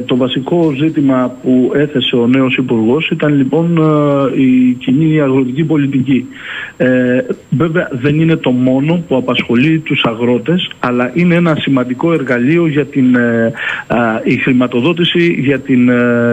Το βασικό ζήτημα που έθεσε ο νέος Υπουργός ήταν λοιπόν η κοινή αγροτική πολιτική. Βέβαια δεν είναι το μόνο που απασχολεί τους αγρότες, αλλά είναι ένα σημαντικό εργαλείο για η χρηματοδότηση για την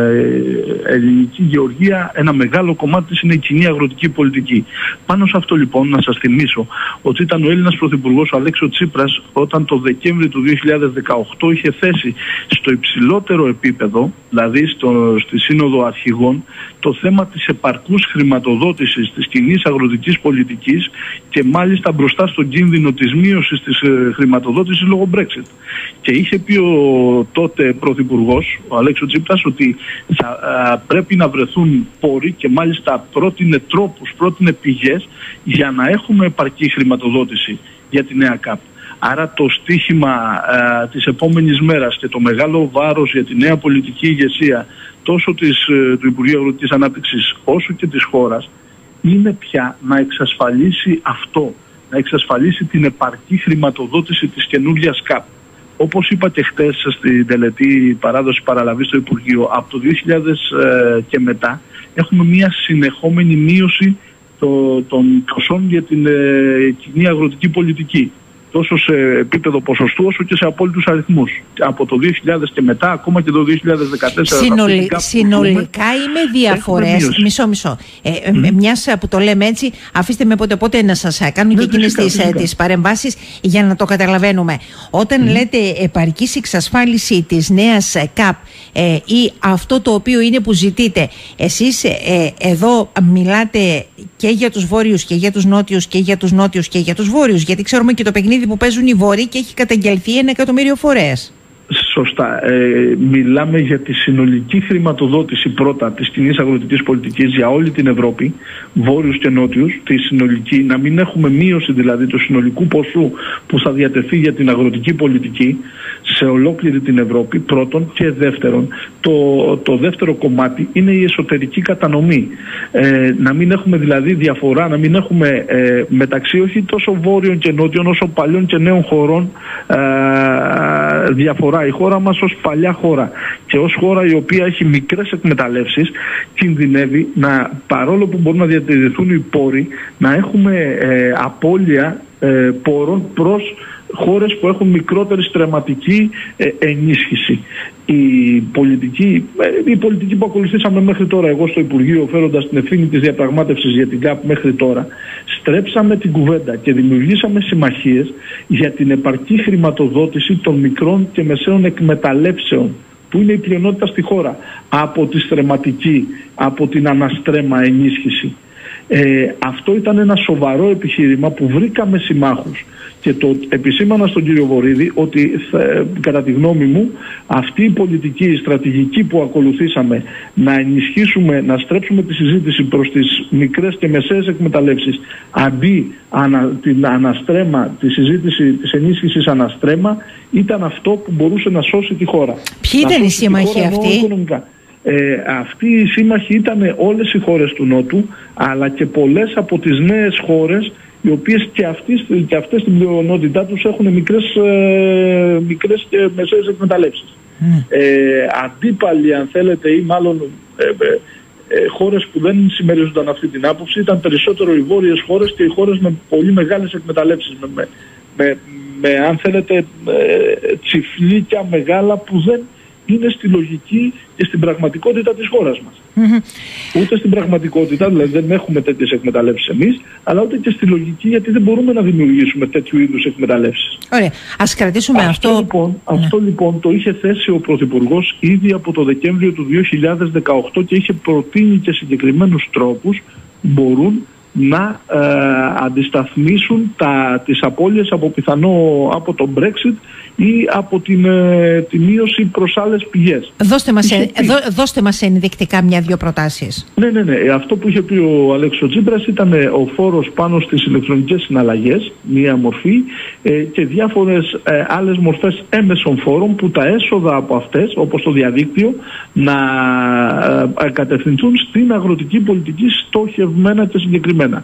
ελληνική γεωργία. Ένα μεγάλο κομμάτι της είναι η κοινή αγροτική πολιτική. Πάνω σε αυτό λοιπόν να σας θυμίσω ότι ήταν ο Έλληνας Πρωθυπουργός ο Αλέξης Τσίπρας όταν το Δεκέμβρη του 2018 είχε θέσει στο υψηλότερο επίπεδο, δηλαδή στη Σύνοδο Αρχηγών, το θέμα της επαρκούς χρηματοδότησης της κοινής αγροτικής πολιτικής και μάλιστα μπροστά στον κίνδυνο της μείωσης της χρηματοδότησης λόγω Brexit. Και είχε πει ο τότε Πρωθυπουργός, ο Αλέξης Τσίπρας, ότι θα πρέπει να βρεθούν πόροι και μάλιστα πρότεινε τρόπους, πρότεινε πηγές για να έχουμε επαρκή χρηματοδότηση για τη νέα ΚΑΠ. Άρα το στίχημα της επόμενης μέρας και το μεγάλο βάρος για τη νέα πολιτική ηγεσία τόσο του Υπουργείου Αγροτικής Ανάπτυξης όσο και της χώρας είναι πια να εξασφαλίσει αυτό, να εξασφαλίσει την επαρκή χρηματοδότηση της καινούργιας ΚΑΠ. Όπως είπα και χτες στην τελετή παράδοση παραλαβής στο Υπουργείο, από το 2000 και μετά έχουμε μια συνεχόμενη μείωση των ποσών για την κοινή αγροτική πολιτική. Τόσο σε επίπεδο ποσοστού όσο και σε απόλυτους αριθμούς. Από το 2000 και μετά, ακόμα και το 2014. Συνολικά είμαι διαφορές. Μισό. Μιας που το λέμε έτσι, αφήστε με πότε να σας κάνω και εκείνες τις παρεμβάσεις για να το καταλαβαίνουμε. Όταν λέτε επαρκής εξασφάλιση της νέας ΚΑΠ ή αυτό το οποίο είναι που ζητείτε, εσείς εδώ μιλάτε και για τους βόρειους και για τους νότιους και για τους νότιους και για τους βόρειους, γιατί ξέρουμε και το παιχνίδι που παίζουν οι βόρειοι και έχει καταγγελθεί 1 εκατομμύριο φορές. Σωστά. Μιλάμε για τη συνολική χρηματοδότηση πρώτα της κοινής αγροτικής πολιτικής για όλη την Ευρώπη, βόρειους και νότιους, τη συνολική, να μην έχουμε μείωση δηλαδή του συνολικού ποσού που θα διατεθεί για την αγροτική πολιτική σε ολόκληρη την Ευρώπη, πρώτον, και δεύτερον. Το δεύτερο κομμάτι είναι η εσωτερική κατανομή. Να μην έχουμε δηλαδή διαφορά, να μην έχουμε μεταξύ όχι τόσο βόρειων και νότιων όσο παλιών και νέων χωρών διαφορά. Η χώρα μας ως παλιά χώρα και ως χώρα η οποία έχει μικρές εκμεταλλεύσεις κινδυνεύει παρόλο που μπορούν να διατηρηθούν οι πόροι, να έχουμε απώλεια πόρων προς χώρες που έχουν μικρότερη στρεματική ενίσχυση. Η πολιτική που ακολουθήσαμε μέχρι τώρα, εγώ στο Υπουργείο φέροντας την ευθύνη της διαπραγμάτευσης για την ΚΑΠ μέχρι τώρα, στρέψαμε την κουβέντα και δημιουργήσαμε συμμαχίες για την επαρκή χρηματοδότηση των μικρών και μεσαίων εκμεταλλεύσεων που είναι η πλειονότητα στη χώρα από τη στρεματική, από την αναστρέμα ενίσχυση. Αυτό ήταν ένα σοβαρό επιχείρημα που βρήκαμε συμμάχους και το επισήμανα στον κύριο Βορίδη ότι κατά τη γνώμη μου αυτή η πολιτική, η στρατηγική που ακολουθήσαμε να ενισχύσουμε, να στρέψουμε τη συζήτηση προς τις μικρές και μεσαίες εκμεταλλεύσεις αντί την αναστρέμα, τη συζήτηση της ενίσχυσης αναστρέμα ήταν αυτό που μπορούσε να σώσει τη χώρα. Ποιοι ήταν οι σύμμαχοι αυτοί? Αυτοί οι σύμμαχοι ήταν όλες οι χώρες του Νότου αλλά και πολλές από τις νέες χώρες οι οποίες και αυτές στην πλειονότητά τους έχουν μικρές και μεσαίες εκμεταλλεύσεις. Αντίπαλοι αν θέλετε ή μάλλον χώρες που δεν συμμερίζονταν αυτή την άποψη ήταν περισσότερο οι βόρειες χώρες και οι χώρες με πολύ μεγάλες εκμεταλλεύσεις με αν θέλετε τσιφλίκια μεγάλα που δεν είναι στη λογική και στην πραγματικότητα της χώρας μας. Ούτε στην πραγματικότητα, δηλαδή δεν έχουμε τέτοιες εκμεταλλεύσεις εμείς, αλλά ούτε και στη λογική, γιατί δεν μπορούμε να δημιουργήσουμε τέτοιου είδους εκμεταλλεύσεις. Ωραία. Ας κρατήσουμε αυτό. Αυτό λοιπόν το είχε θέσει ο Πρωθυπουργός ήδη από το Δεκέμβριο του 2018 και είχε προτείνει και συγκεκριμένους τρόπους που μπορούν να αντισταθμίσουν τις απώλειες από το Brexit ή από τη μείωση προς άλλες πηγές. Δώστε μας ενδεικτικά 1-2 προτάσεις. Ναι. Αυτό που είχε πει ο Αλέξης Τσίπρας ήταν ο φόρος πάνω στις ηλεκτρονικές συναλλαγές, μία μορφή, και διάφορες άλλες μορφές έμεσων φόρων που τα έσοδα από αυτές, όπως το διαδίκτυο, να κατευθυνθούν στην αγροτική πολιτική στοχευμένα και συγκεκριμένα.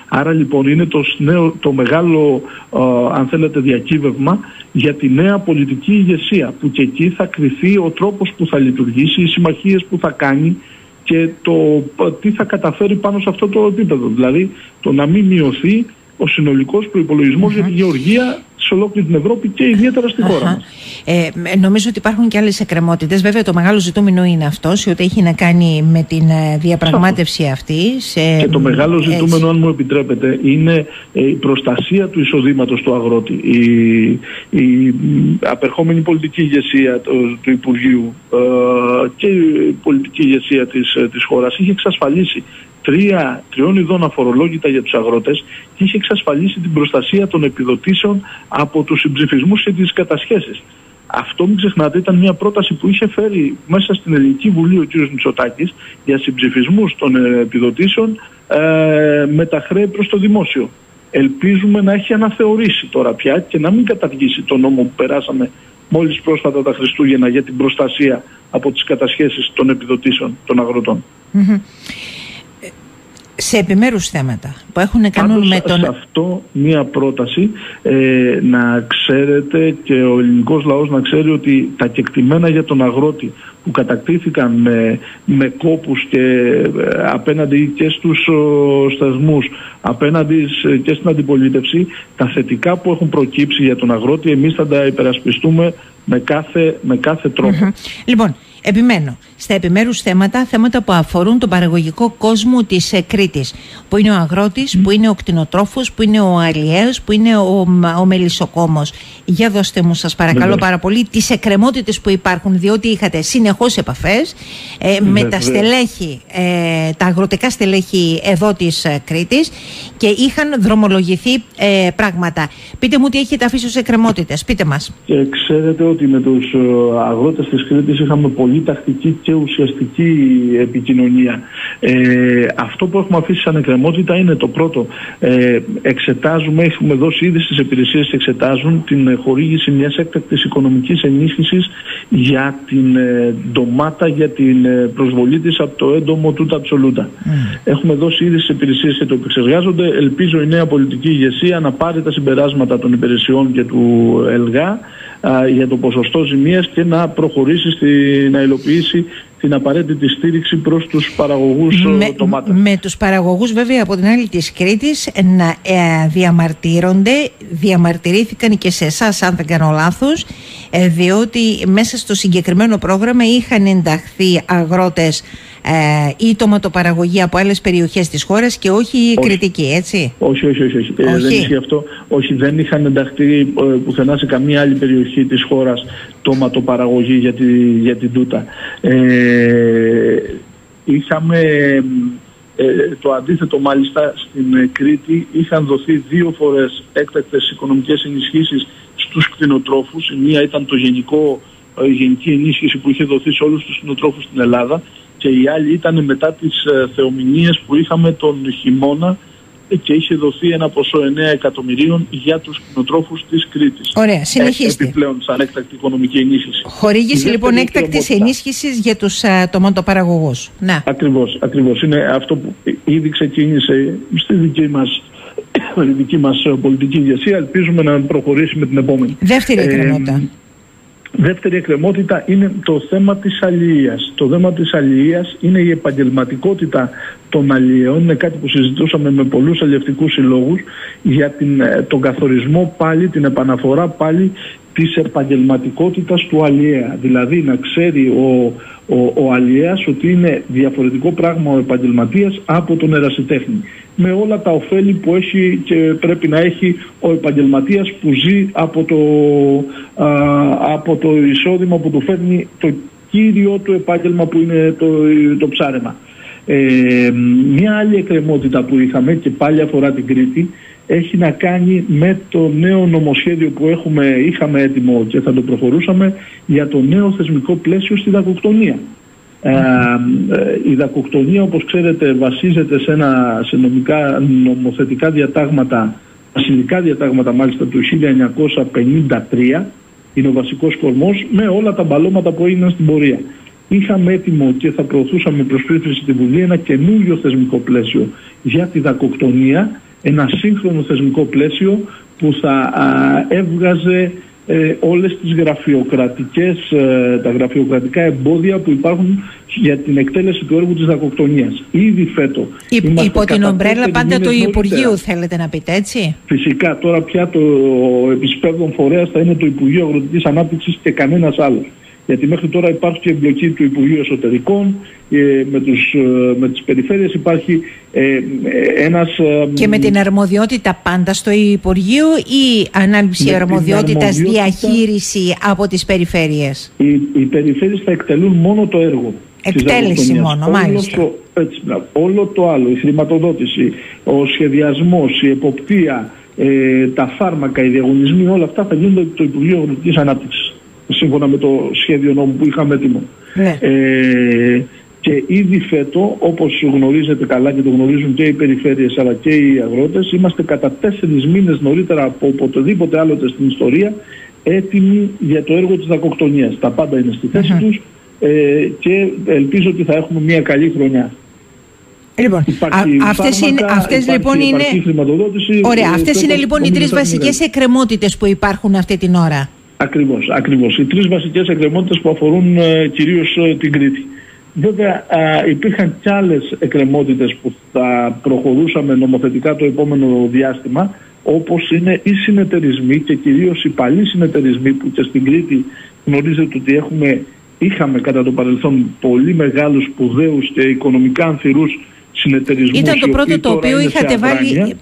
Άρα λοιπόν είναι το μεγάλο, αν θέλετε, διακύβευμα για τη νέα πολιτική ηγεσία, που και εκεί θα κριθεί ο τρόπος που θα λειτουργήσει, οι συμμαχίες που θα κάνει και το τι θα καταφέρει πάνω σε αυτό το επίπεδο. Δηλαδή το να μην μειωθεί ο συνολικός προϋπολογισμός για τη γεωργία σε ολόκληρη την Ευρώπη και ιδιαίτερα στη χώρα μας. Νομίζω ότι υπάρχουν και άλλες εκκρεμότητες. Βέβαια το μεγάλο ζητούμενο είναι αυτός, ότι έχει να κάνει με την διαπραγμάτευση αυτή. Και το μεγάλο ζητούμενο, αν μου επιτρέπετε, είναι η προστασία του εισοδήματος του αγρότη. Η απερχόμενη πολιτική ηγεσία του Υπουργείου και η πολιτική ηγεσία της χώρας είχε εξασφαλίσει τριών ειδών αφορολόγητα για τους αγρότες και είχε εξασφαλίσει την προστασία των επιδοτήσεων από τους συμψηφισμούς και τις κατασχέσεις. Αυτό, μην ξεχνάτε, ήταν μια πρόταση που είχε φέρει μέσα στην Ελληνική Βουλή ο κ. Μητσοτάκης για συμψηφισμούς των επιδοτήσεων με τα χρέη προς το δημόσιο. Ελπίζουμε να έχει αναθεωρήσει τώρα πια και να μην καταργήσει τον νόμο που περάσαμε μόλις πρόσφατα τα Χριστούγεννα για την προστασία από τις κατασχέσεις των επιδοτήσεων των αγροτών. Σε επιμέρους θέματα που έχουν να κάνουν με τον... Σε αυτό μία πρόταση να ξέρετε και ο ελληνικός λαός να ξέρει ότι τα κεκτημένα για τον αγρότη που κατακτήθηκαν με κόπους και απέναντι και στους σταθμούς, απέναντι και στην αντιπολίτευση, τα θετικά που έχουν προκύψει για τον αγρότη, εμείς θα τα υπερασπιστούμε με κάθε τρόπο. Λοιπόν, επιμένω στα επιμέρους θέματα που αφορούν τον παραγωγικό κόσμο της Κρήτης, που είναι ο αγρότης, που είναι ο κτηνοτρόφος, που είναι ο αλλιέος, που είναι ο μελισσοκόμος. Για δώστε μου, σας παρακαλώ πάρα πολύ, τις εκκρεμότητες που υπάρχουν, διότι είχατε συνεχώς επαφές με τα στελέχη, τα αγροτικά στελέχη εδώ της Κρήτης και είχαν δρομολογηθεί πράγματα. Πείτε μου τι έχετε αφήσει ως εκκρεμότητες, πείτε μας. Και ξέρετε ότι με τους αγρότες της Κρήτης είχαμε πολύ τακτική και ουσιαστική επικοινωνία. Αυτό που έχουμε αφήσει σαν εκκρεμότητα είναι το πρώτο. Έχουμε δώσει ήδη στις υπηρεσίες και εξετάζουν την χορήγηση μιας έκτακτης οικονομικής ενίσχυσης για την ντομάτα, για την προσβολή της από το έντομο του Ταψολούτα. Έχουμε δώσει ήδη στις υπηρεσίες και το επεξεργάζονται. Ελπίζω η νέα πολιτική ηγεσία να πάρει τα συμπεράσματα των υπηρεσιών και του ΕΛΓΑ για το ποσοστό ζημίας και να προχωρήσει να υλοποιήσει την απαραίτητη στήριξη προς τους παραγωγούς ντομάτας. Με τους παραγωγούς βέβαια από την άλλη της Κρήτης να διαμαρτυρήθηκαν και σε εσάς αν δεν κάνω λάθος, διότι μέσα στο συγκεκριμένο πρόγραμμα είχαν ενταχθεί αγρότες ή τοματοπαραγωγή από άλλες περιοχές της χώρας και όχι η κριτική, έτσι. Όχι. Δεν ισχύει αυτό. Όχι, δεν είχαν ενταχθεί πουθενά σε καμία άλλη περιοχή της χώρας τοματοπαραγωγή για την τούτα. Είχαμε το αντίθετο, μάλιστα στην Κρήτη είχαν δοθεί 2 φορές έκτακτες οικονομικές ενισχύσεις στους κτηνοτρόφους. Η μία ήταν η γενική ενίσχυση που είχε δοθεί σε όλους τους κτηνοτρόφους στην Ελλάδα και η άλλη ήταν μετά τις θεομηνίες που είχαμε τον χειμώνα και είχε δοθεί ένα ποσό 9 εκατομμυρίων για τους κτηνοτρόφους της Κρήτης. Ωραία, συνεχίστε. Επιπλέον σαν έκτακτη οικονομική ενίσχυση. Χορήγηση λοιπόν έκτακτης ενίσχυσης για τους τοματοπαραγωγούς. Ακριβώς. Είναι αυτό που ήδη ξεκίνησε στη δική μας πολιτική ηγεσία. Ελπίζουμε να προχωρήσει με την επόμενη. Δεύτερη εκκρεμότητα. Δεύτερη εκκρεμότητα είναι το θέμα της αλληλείας. Το θέμα της αλληλείας είναι η επαγγελματικότητα των αλληλεών. Είναι κάτι που συζητούσαμε με πολλούς αλληλευτικούς συλλόγους για τον καθορισμό πάλι, την επαναφορά πάλι της επαγγελματικότητας του αλληλέα. Δηλαδή να ξέρει ο αλληλέας ότι είναι διαφορετικό πράγμα ο επαγγελματίας από τον ερασιτέχνη. Με όλα τα ωφέλη που έχει και πρέπει να έχει ο επαγγελματίας που ζει από το εισόδημα που του φέρνει το κύριο του επάγγελμα που είναι το ψάρεμα. Μια άλλη εκκρεμότητα που είχαμε και πάλι αφορά την Κρήτη έχει να κάνει με το νέο νομοσχέδιο που είχαμε έτοιμο και θα το προχωρούσαμε για το νέο θεσμικό πλαίσιο στη δακοκτονία. Η δακοκτονία, όπως ξέρετε, βασίζεται σε νομοθετικά διατάγματα, βασιλικά διατάγματα μάλιστα του 1953, είναι ο βασικός κορμός, με όλα τα μπαλώματα που έγιναν στην πορεία. Είχαμε έτοιμο και θα προωθούσαμε προς ψήφιση στη Βουλή ένα καινούριο θεσμικό πλαίσιο για τη δακοκτονία, ένα σύγχρονο θεσμικό πλαίσιο που θα έβγαζε όλες τις τα γραφειοκρατικά εμπόδια που υπάρχουν για την εκτέλεση του έργου της δακοκτονίας. Ήδη φέτο. Υπό την ομπρέλα πάντα του Υπουργείου, θέλετε να πείτε, έτσι? Φυσικά, τώρα πια το επισπεύδον φορέας θα είναι το Υπουργείο Αγροτικής Ανάπτυξης και κανένας άλλος. Γιατί μέχρι τώρα υπάρχει και εμπλοκή του Υπουργείου Εσωτερικών, με τις περιφέρειες υπάρχει ένας... Και με την αρμοδιότητα πάντα στο Υπουργείο ή ανάληψη αρμοδιότητας διαχείριση από τις περιφέρειες? Οι περιφέρειες θα εκτελούν μόνο το έργο. Εκτέλεση μόνο, μάλιστα. Όλο το άλλο, η χρηματοδότηση, ο σχεδιασμός, η εποπτεία, τα φάρμακα, οι διαγωνισμοί, όλα αυτά θα γίνονται από το Υπουργείο Αγροτικής Ανάπτυξης, σύμφωνα με το σχέδιο νόμου που είχαμε έτοιμο. Ναι. Και ήδη φέτο, όπως γνωρίζετε καλά και το γνωρίζουν και οι περιφέρειες αλλά και οι αγρότες, είμαστε κατά 4 μήνες νωρίτερα από οποτεδήποτε άλλοτε στην ιστορία έτοιμοι για το έργο της δακοκτονίας. Τα πάντα είναι στη θέση τους και ελπίζω ότι θα έχουμε μια καλή χρονιά. Λοιπόν, αυτές λοιπόν είναι... Ωραία, αυτές είναι λοιπόν οι 3 βασικές εκκρεμότητες που υπάρχουν αυτή την ώρα. Ακριβώς. Οι 3 βασικές εκκρεμότητες που αφορούν κυρίως την Κρήτη. Βέβαια υπήρχαν κι άλλες εκκρεμότητες που θα προχωρούσαμε νομοθετικά το επόμενο διάστημα, όπως είναι οι συνεταιρισμοί και κυρίως οι παλιοί συνεταιρισμοί που και στην Κρήτη γνωρίζετε ότι είχαμε κατά το παρελθόν πολύ μεγάλους, σπουδαίους και οικονομικά ανθυρούς συνεταιρισμούς. Ήταν το πρώτο το οποίο είχατε βάλει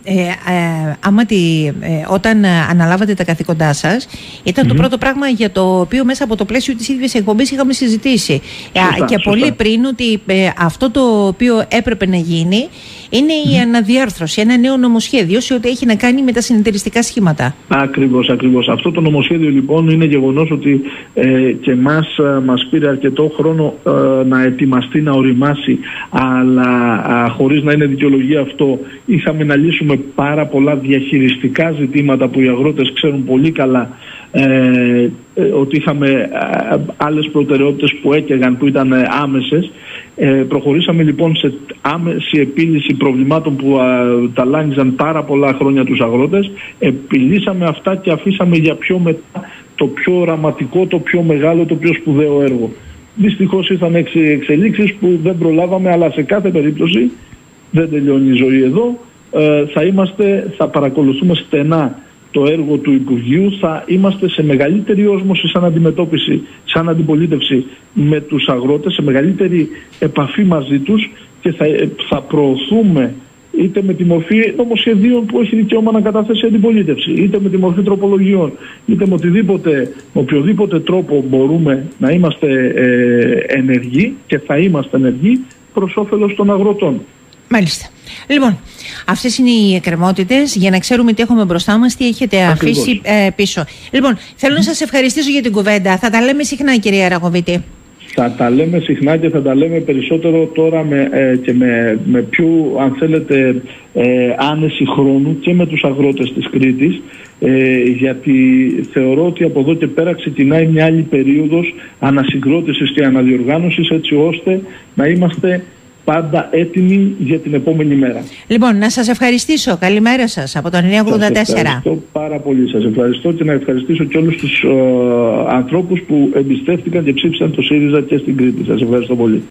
όταν αναλάβατε τα καθήκοντά σας. Ήταν το πρώτο πράγμα για το οποίο μέσα από το πλαίσιο της ίδιας εκπομπής είχαμε συζητήσει. Και πολύ πριν ότι αυτό το οποίο έπρεπε να γίνει είναι η αναδιάρθρωση, ένα νέο νομοσχέδιο σε ό,τι έχει να κάνει με τα συνεταιριστικά σχήματα. Ακριβώς. Αυτό το νομοσχέδιο λοιπόν είναι γεγονός ότι και μας πήρε αρκετό χρόνο να ετοιμαστεί, να οριμάσει, αλλά χωρίς να είναι δικαιολογία αυτό, είχαμε να λύσουμε πάρα πολλά διαχειριστικά ζητήματα που οι αγρότες ξέρουν πολύ καλά, ότι είχαμε άλλες προτεραιότητες που έκαιγαν, που ήταν άμεσες. Προχωρήσαμε λοιπόν σε άμεση επίλυση προβλημάτων που ταλάνιζαν πάρα πολλά χρόνια τους αγρότες. Επιλύσαμε αυτά και αφήσαμε για πιο μετά το πιο οραματικό, το πιο μεγάλο, το πιο σπουδαίο έργο. Δυστυχώς ήρθαν εξελίξεις που δεν προλάβαμε, αλλά σε κάθε περίπτωση δεν τελειώνει η ζωή εδώ. Θα παρακολουθούμε στενά το έργο του Υπουργείου, θα είμαστε σε μεγαλύτερη όσμωση σαν αντιπολίτευση με τους αγρότες, σε μεγαλύτερη επαφή μαζί τους και θα προωθούμε είτε με τη μορφή νομοσχεδίων που έχει δικαίωμα να καταθέσει αντιπολίτευση, είτε με τη μορφή τροπολογιών, είτε με οποιοδήποτε τρόπο μπορούμε να είμαστε ενεργοί και θα είμαστε ενεργοί προς όφελος των αγροτών. Μάλιστα. Λοιπόν, αυτές είναι οι εκκρεμότητες για να ξέρουμε τι έχουμε μπροστά μας, τι έχετε αφήσει πίσω. Λοιπόν, θέλω να σας ευχαριστήσω για την κουβέντα. Θα τα λέμε συχνά, κυρία Ραγοβίτη. Θα τα λέμε συχνά και θα τα λέμε περισσότερο τώρα και με πιο, αν θέλετε, άνεση χρόνου και με τους αγρότες της Κρήτης, γιατί θεωρώ ότι από εδώ και πέρα ξεκινάει μια άλλη περίοδος ανασυγκρότησης και αναδιοργάνωσης, έτσι ώστε να είμαστε πάντα έτοιμοι για την επόμενη μέρα. Λοιπόν, να σας ευχαριστήσω. Καλημέρα σας από το 984. Σας ευχαριστώ πάρα πολύ. Σας ευχαριστώ και να ευχαριστήσω και όλους τους ανθρώπους που εμπιστεύτηκαν και ψήφισαν το ΣΥΡΙΖΑ και στην Κρήτη. Σας ευχαριστώ πολύ.